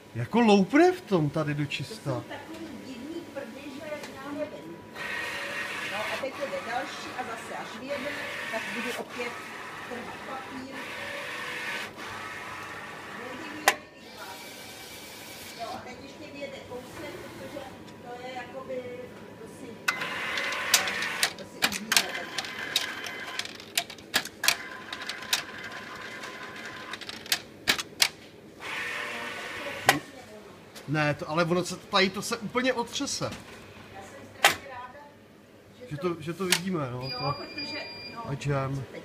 Jako loupne v tom tady do čista. To jsou takový divný prdy, že já nevím. No a teď jde další a zase až vyjede, tak budu opět trhat papír. Jo a teď ještě vyjede kousek, protože to je jakoby, to si uvidíme teď. Ne, to, ale ono se tady to se úplně otřese. Já jsem strašně ráda, Že to vidíme, no. jo, protože, no, A jam.